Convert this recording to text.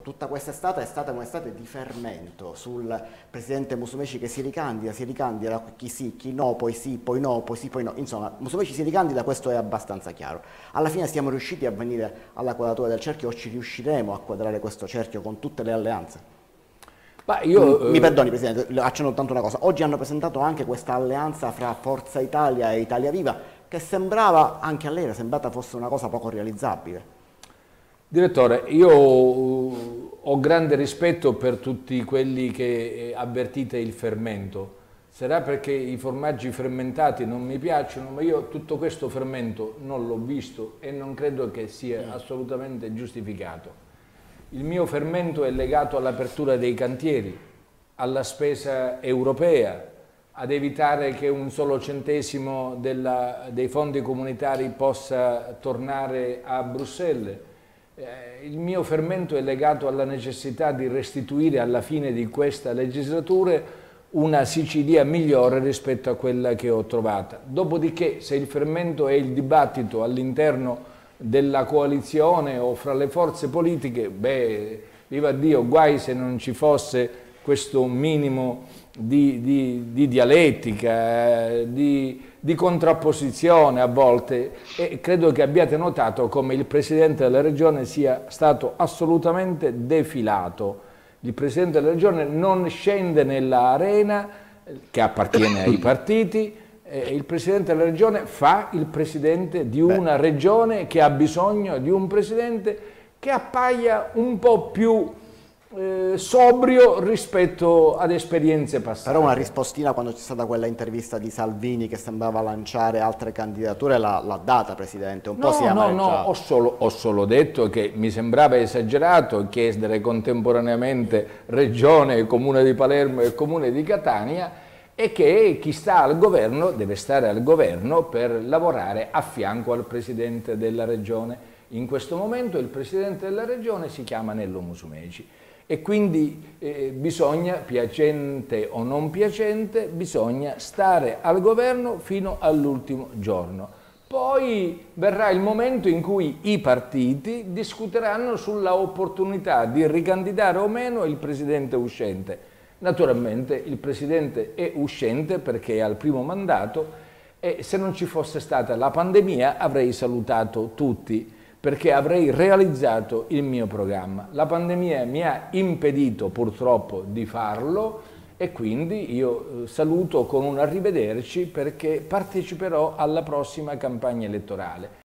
Tutta questa estate è stata un'estate di fermento sul presidente Musumeci che si ricandida, chi sì, chi no, poi sì, poi no, poi sì, poi no. Insomma, Musumeci si ricandida, questo è abbastanza chiaro. Alla fine siamo riusciti a venire alla quadratura del cerchio o ci riusciremo a quadrare questo cerchio con tutte le alleanze? Ma io, Mi perdoni Presidente, accenno tanto una cosa. Oggi hanno presentato anche questa alleanza fra Forza Italia e Italia Viva che sembrava, anche a lei era sembrata fosse una cosa poco realizzabile. Direttore, io ho grande rispetto per tutti quelli che avvertite il fermento. Sarà perché i formaggi fermentati non mi piacciono, ma io tutto questo fermento non l'ho visto e non credo che sia assolutamente giustificato. Il mio fermento è legato all'apertura dei cantieri, alla spesa europea, ad evitare che un solo centesimo dei fondi comunitari possa tornare a Bruxelles. Il mio fermento è legato alla necessità di restituire alla fine di questa legislatura una Sicilia migliore rispetto a quella che ho trovata. Dopodiché, se il fermento è il dibattito all'interno della coalizione o fra le forze politiche, beh, viva Dio, guai se non ci fosse questo minimo di dialettica, di contrapposizione a volte, e credo che abbiate notato come il Presidente della Regione sia stato assolutamente defilato. Il Presidente della Regione non scende nella arena che appartiene ai partiti, il Presidente della Regione fa il Presidente di una Regione che ha bisogno di un Presidente che appaia un po' più sobrio rispetto ad esperienze passate. Però una rispostina quando c'è stata quella intervista di Salvini che sembrava lanciare altre candidature l'ha data, Presidente, un po' si amareggia. Ho solo detto che mi sembrava esagerato chiedere contemporaneamente Regione, Comune di Palermo e Comune di Catania, e che chi sta al governo deve stare al governo per lavorare a fianco al Presidente della Regione. In questo momento il Presidente della Regione si chiama Nello Musumeci. E quindi bisogna, piacente o non piacente, bisogna stare al governo fino all'ultimo giorno. Poi verrà il momento in cui i partiti discuteranno sulla opportunità di ricandidare o meno il Presidente uscente. Naturalmente il Presidente è uscente perché è al primo mandato e se non ci fosse stata la pandemia avrei salutato tutti, perché avrei realizzato il mio programma. La pandemia mi ha impedito purtroppo di farlo e quindi io saluto con un arrivederci perché parteciperò alla prossima campagna elettorale.